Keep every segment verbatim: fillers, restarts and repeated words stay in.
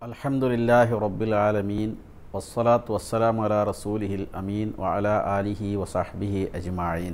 അൽഹംദുലില്ലാഹി റബ്ബിൽ ആലമീൻ വസ്സലാത്തു വസ്സലാമു അലാ റസൂലിഹിൽ അമീൻ വഅലാ ആലിഹി വസഹ്ബിഹി അജ്മഈൻ.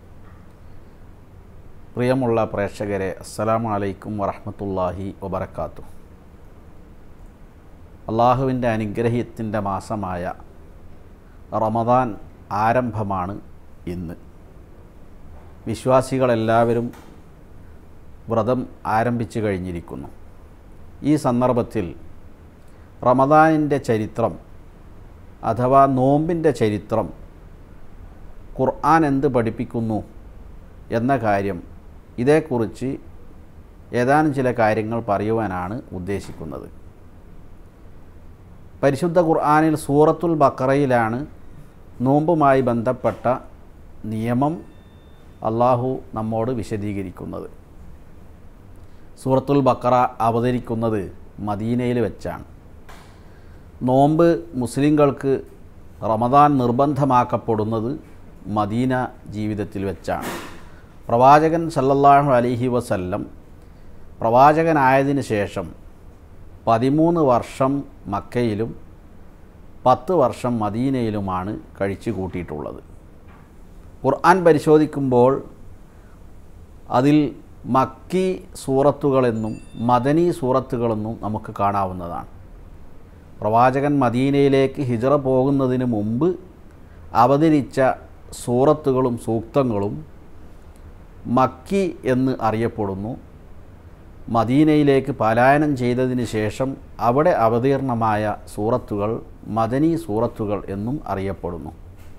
പ്രിയമുള്ള പ്രേക്ഷകരെ, അസ്സലാമു അലൈക്കും വറഹ്മത്തുള്ളാഹി വബറകാതുഹു. അള്ളാഹുവിൻ്റെ അനുഗ്രഹത്തിൻ്റെ മാസമായ റമദാൻ ആരംഭമാണ് ഇന്ന്. വിശ്വാസികളെല്ലാവരും വ്രതം ആരംഭിച്ചു കഴിഞ്ഞിരിക്കുന്നു. ഈ സന്ദർഭത്തിൽ റമദാനിൻ്റെ ചരിത്രം അഥവാ നോമ്പിൻ്റെ ചരിത്രം ഖുർആൻ എന്ത് പഠിപ്പിക്കുന്നു എന്ന കാര്യം, ഇതേക്കുറിച്ച് ഏതാനും ചില കാര്യങ്ങൾ പറയുവാനാണ് ഉദ്ദേശിക്കുന്നത്. പരിശുദ്ധ ഖുർആനിൽ സൂറത്തുൽ ബഖറയിലാണ് നോമ്പുമായി ബന്ധപ്പെട്ട നിയമം അള്ളാഹു നമ്മോട് വിശദീകരിക്കുന്നത്. സൂറത്തുൽ ബഖറ അവതരിക്കുന്നത് മദീനയിൽ വെച്ചാണ്. നോമ്പ് മുസ്ലിങ്ങൾക്ക് റമദാൻ നിർബന്ധമാക്കപ്പെടുന്നത് മദീന ജീവിതത്തിൽ വെച്ചാണ്. പ്രവാചകൻ സല്ലല്ലാഹു അലൈഹി വസല്ലം പ്രവാചകനായതിനു ശേഷം പതിമൂന്ന് വർഷം മക്കയിലും പത്ത് വർഷം മദീനയിലുമാണ് കഴിച്ചു കൂട്ടിയിട്ടുള്ളത്. ഖുർആൻ പരിശോധിക്കുമ്പോൾ അതിൽ മക്കി സൂറത്തുകളെന്നും മദനി സൂറത്തുകളെന്നും നമുക്ക് കാണാവുന്നതാണ്. പ്രവാചകൻ മദീനയിലേക്ക് ഹിജ്റ പോകുന്നതിന് മുമ്പ് അവതരിച്ച സൂറത്തുകളും സൂക്തങ്ങളും മക്കി എന്ന് അറിയപ്പെടുന്നു. മദീനയിലേക്ക് പലായനം ചെയ്തതിന് ശേഷം അവിടെ അവതീർണമായ സൂറത്തുകൾ മദനി സൂറത്തുകൾ എന്നും അറിയപ്പെടുന്നു.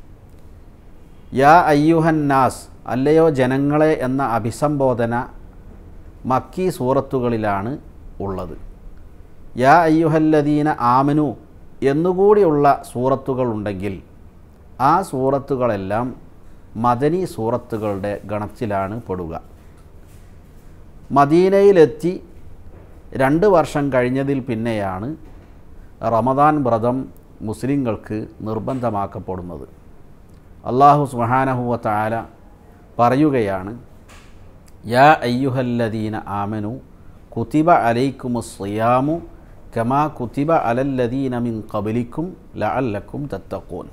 യാ അയ്യുഹന്നാസ്, അല്ലയോ ജനങ്ങളെ എന്ന അഭിസംബോധന മക്കി സൂറത്തുകളിലാണ് ഉള്ളത്. യാ അയ്യുഹല്ലദീന ആമനു എന്നുകൂടിയുള്ള സൂറത്തുകൾ ഉണ്ടെങ്കിൽ ആ സൂറത്തുകളെല്ലാം മദനി സൂറത്തുകളുടെ ഗണത്തിലാണ് പെടുക. മദീനയിലെത്തി രണ്ട് വർഷം കഴിഞ്ഞതിൽ പിന്നെയാണ് റമദാൻ വ്രതം മുസ്ലിങ്ങൾക്ക് നിർബന്ധമാക്കപ്പെടുന്നത്. അല്ലാഹു സുബ്ഹാനഹു വ തആല പറയുകയാണ്, യാ അയ്യുഹല്ലദീന ആമനു കുതിബ അലൈക്കുമുസ് സിയാമു കമാ കുതിബ അലല്ലദീന മിൻ ഖബ്ലിക്കും ലഅല്ലക്കും തത്തഖൂൻ.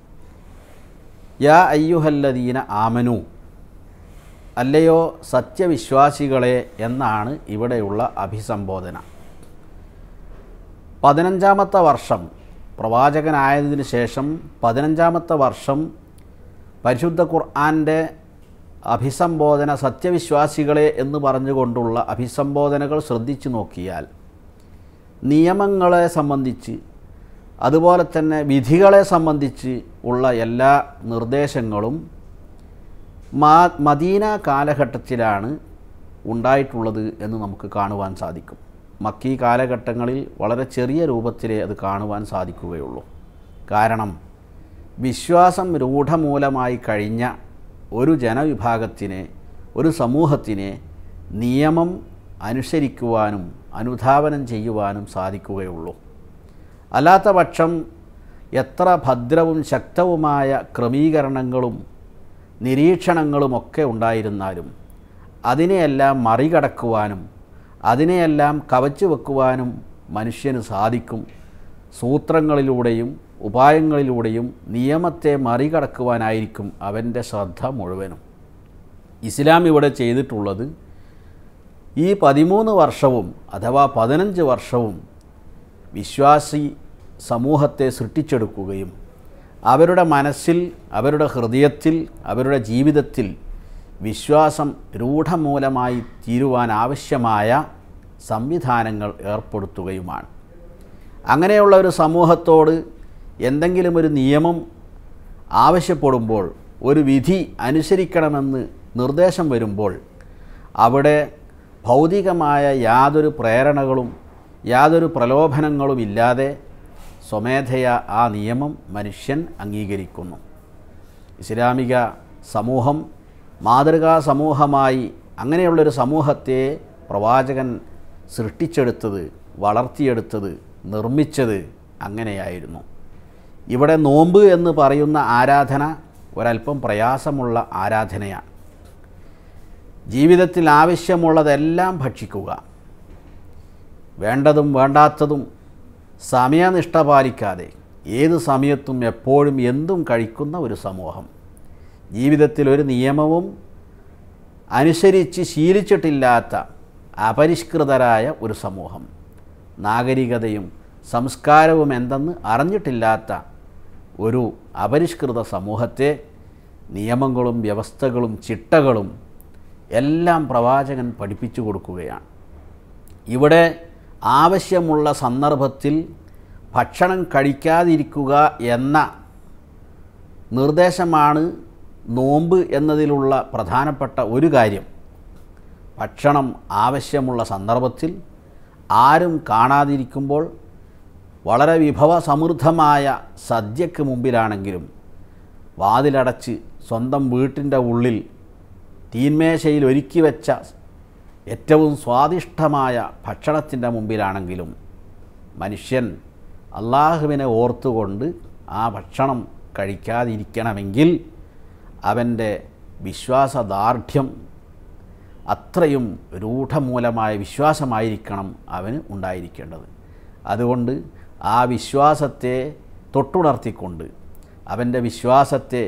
യാ അയ്യുഹല്ലദീന ആമനു, അല്ലയോ സത്യവിശ്വാസികളെ എന്നാണ് ഇവിടെയുള്ള അഭിസംബോധന. പതിനഞ്ചാമത്തെ വർഷം പ്രവാചകനായതിനു ശേഷം പതിനഞ്ചാമത്തെ വർഷം പരിശുദ്ധ ഖുർആൻ്റെ അഭിസംബോധന സത്യവിശ്വാസികളെ എന്ന് പറഞ്ഞുകൊണ്ടുള്ള അഭിസംബോധനകൾ ശ്രദ്ധിച്ചു നോക്കിയാൽ നിയമങ്ങളെ സംബന്ധിച്ച് അതുപോലെ തന്നെ വിധികളെ സംബന്ധിച്ച് ഉള്ള എല്ലാ നിർദ്ദേശങ്ങളും മദീന കാലഘട്ടത്തിലാണ് ഉണ്ടായിട്ടുള്ളത് എന്ന് നമുക്ക് കാണുവാൻ സാധിക്കും. മക്കി കാലഘട്ടങ്ങളിൽ വളരെ ചെറിയ രൂപത്തിലേ അത് കാണുവാൻ സാധിക്കുകയുള്ളൂ. കാരണം വിശ്വാസം രൂഢമൂലമായി കഴിഞ്ഞ ഒരു ജനവിഭാഗത്തിനെ, ഒരു സമൂഹത്തിനെ നിയമം അനുസരിക്കുവാനും അനുധാവനം ചെയ്യുവാനും സാധിക്കുകയുള്ളൂ. അല്ലാത്ത പക്ഷം എത്ര ഭദ്രവും ശക്തവുമായ ക്രമീകരണങ്ങളും നിരീക്ഷണങ്ങളുമൊക്കെ ഉണ്ടായിരുന്നാലും അതിനെയെല്ലാം മറികടക്കുവാനും അതിനെയെല്ലാം കവച്ചു വെക്കുവാനും മനുഷ്യന് സാധിക്കും. സൂത്രങ്ങളിലൂടെയും ഉപായങ്ങളിലൂടെയും നിയമത്തെ മറികടക്കുവാനായിരിക്കും അവൻ്റെ ശ്രദ്ധ മുഴുവനും. ഇസ്ലാം ഇവിടെ ചെയ്തിട്ടുള്ളത് ഈ പതിമൂന്ന് വർഷവും അഥവാ പതിനഞ്ച് വർഷവും വിശ്വാസി സമൂഹത്തെ സൃഷ്ടിച്ചെടുക്കുകയും അവരുടെ മനസ്സിൽ, അവരുടെ ഹൃദയത്തിൽ, അവരുടെ ജീവിതത്തിൽ വിശ്വാസം രൂഢമൂലമായി തീരുവാൻ ആവശ്യമായ സംവിധാനങ്ങൾ ഏർപ്പെടുത്തുകയുമാണ്. അങ്ങനെയുള്ള ഒരു സമൂഹത്തോട് എന്തെങ്കിലും ഒരു നിയമം ആവശ്യപ്പെടുമ്പോൾ, ഒരു വിധി അനുസരിക്കണമെന്ന് നിർദ്ദേശം വരുമ്പോൾ അവിടെ ഭൗതികമായ യാതൊരു പ്രേരണകളും യാതൊരു പ്രലോഭനങ്ങളും ഇല്ലാതെ സ്വമേധയാ ആ നിയമം മനുഷ്യൻ അംഗീകരിക്കുന്നു. ഇസ്ലാമിക സമൂഹം മാതൃകാ സമൂഹമായി അങ്ങനെയുള്ളൊരു സമൂഹത്തെ പ്രവാചകൻ സൃഷ്ടിച്ചെടുത്തത്, വളർത്തിയെടുത്തത്, നിർമ്മിച്ചത് അങ്ങനെയായിരുന്നു. ഇവിടെ നോമ്പ് എന്ന് പറയുന്ന ആരാധന ഒരല്പം പ്രയാസമുള്ള ആരാധനയാണ്. ജീവിതത്തിൽ ആവശ്യമുള്ളതെല്ലാം ഭക്ഷിക്കുക, വേണ്ടതും വേണ്ടാത്തതും സമയനിഷ്ഠ പാലിക്കാതെ ഏത് സമയത്തും എപ്പോഴും എന്തും കഴിക്കുന്ന ഒരു സമൂഹം, ജീവിതത്തിൽ ഒരു നിയമവും അനുസരിച്ച് ശീലിച്ചിട്ടില്ലാത്ത അപരിഷ്കൃതരായ ഒരു സമൂഹം, നാഗരികതയും സംസ്കാരവും എന്തെന്ന് അറിഞ്ഞിട്ടില്ലാത്ത ഒരു അപരിഷ്കൃത സമൂഹത്തെ നിയമങ്ങളും വ്യവസ്ഥകളും ചിട്ടകളും എല്ലാം പ്രവാചകൻ പഠിപ്പിച്ചു കൊടുക്കുകയാണ്. ഇവിടെ ആവശ്യമുള്ള സന്ദർഭത്തിൽ ഭക്ഷണം കഴിക്കാതിരിക്കുക എന്ന നിർദ്ദേശമാണ് നോമ്പ് എന്നതിലുള്ള പ്രധാനപ്പെട്ട ഒരു കാര്യം. ഭക്ഷണം ആവശ്യമുള്ള സന്ദർഭത്തിൽ ആരും കാണാതിരിക്കുമ്പോൾ വളരെ വിഭവസമൃദ്ധമായ സദ്യക്ക് മുമ്പിലാണെങ്കിലും വാതിലടച്ച് സ്വന്തം വീട്ടിൻ്റെ ഉള്ളിൽ തീന്മേശയിൽ ഒരുക്കി വെച്ച ഏറ്റവും സ്വാദിഷ്ടമായ ഭക്ഷണത്തിൻ്റെ മുമ്പിലാണെങ്കിലും മനുഷ്യൻ അള്ളാഹുവിനെ ഓർത്തുകൊണ്ട് ആ ഭക്ഷണം കഴിക്കാതിരിക്കണമെങ്കിൽ അവൻ്റെ വിശ്വാസദാർഢ്യം അത്രയും രൂഢമൂലമായ വിശ്വാസമായിരിക്കണം അവന് ഉണ്ടായിരിക്കേണ്ടത്. അതുകൊണ്ട് ആ വിശ്വാസത്തെ തൊട്ടുണർത്തിക്കൊണ്ട് അവൻ്റെ വിശ്വാസത്തെ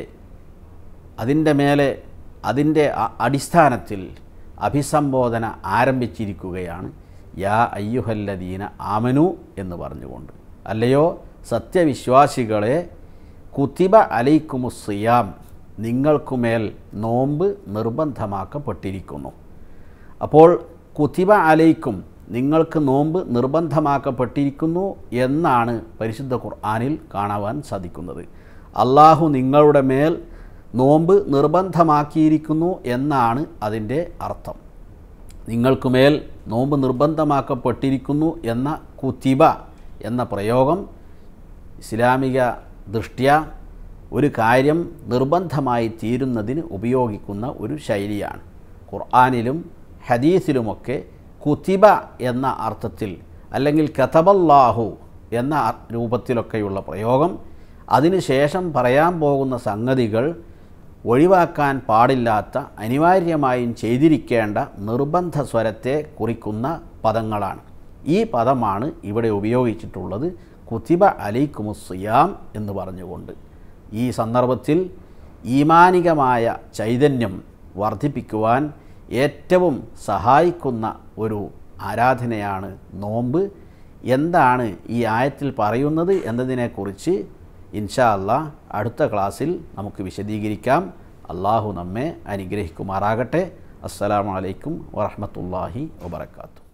അതിൻ്റെ മേലെ അതിൻ്റെ അടിസ്ഥാനത്തിൽ അഭിസംബോധന ആരംഭിച്ചിരിക്കുകയാണ്. യാ അയ്യുഹല്ലദീന ആമനു എന്ന് പറഞ്ഞുകൊണ്ട്. അല്ലയോ സത്യവിശ്വാസികളെ, കുതിബ അലൈക്കുമുസ്സിയാം, നിങ്ങൾക്കുമേൽ നോമ്പ് നിർബന്ധമാക്കപ്പെട്ടിരിക്കുന്നു. അപ്പോൾ കുതിബ അലൈക്കും, നിങ്ങൾക്ക് നോമ്പ് നിർബന്ധമാക്കപ്പെട്ടിരിക്കുന്നു എന്നാണ് പരിശുദ്ധ ഖുർആനിൽ കാണുവാൻ സാധിക്കുന്നത്. അള്ളാഹു നിങ്ങളുടെ മേൽ നോമ്പ് നിർബന്ധമാക്കിയിരിക്കുന്നു എന്നാണ് അതിൻ്റെ അർത്ഥം. നിങ്ങൾക്കുമേൽ നോമ്പ് നിർബന്ധമാക്കപ്പെട്ടിരിക്കുന്നു എന്ന കുതിബ എന്ന പ്രയോഗം ഇസ്ലാമിക ദൃഷ്ട്യാ ഒരു കാര്യം നിർബന്ധമായി തീരുന്നതിന് ഉപയോഗിക്കുന്ന ഒരു ശൈലിയാണ്. ഖുർആനിലും ഹദീസിലുമൊക്കെ കുതിബ എന്ന അർത്ഥത്തിൽ അല്ലെങ്കിൽ കതബല്ലാഹു എന്ന രൂപത്തിലൊക്കെയുള്ള പ്രയോഗം അതിനുശേഷം പറയാൻ പോകുന്ന സംഗതികൾ ഒഴിവാക്കാൻ പാടില്ലാത്ത അനിവാര്യമായും ചെയ്തിരിക്കേണ്ട നിർബന്ധ സ്വരത്തെ കുറിക്കുന്ന പദങ്ങളാണ്. ഈ പദമാണ് ഇവിടെ ഉപയോഗിച്ചിട്ടുള്ളത്, കുതിബ അലൈക്കുമുസ്സിയാം എന്ന് പറഞ്ഞുകൊണ്ട്. ഈ സന്ദർഭത്തിൽ ഈമാനികമായ ചൈതന്യം വർദ്ധിപ്പിക്കുവാൻ ഏറ്റവും സഹായിക്കുന്ന ഒരു ആരാധനയാണ് നോമ്പ്. എന്താണ് ഈ ആയത്തിൽ പറയുന്നത് എന്നതിനെക്കുറിച്ച് ഇൻഷാ അല്ലാഹ് അടുത്ത ക്ലാസ്സിൽ നമുക്ക് വിശദീകരിക്കാം. അള്ളാഹു നമ്മെ അനുഗ്രഹിക്കുമാറാകട്ടെ. അസ്സലാമു അലൈക്കും വറഹ്മത്തുള്ളാഹി വബറകാതുഹു.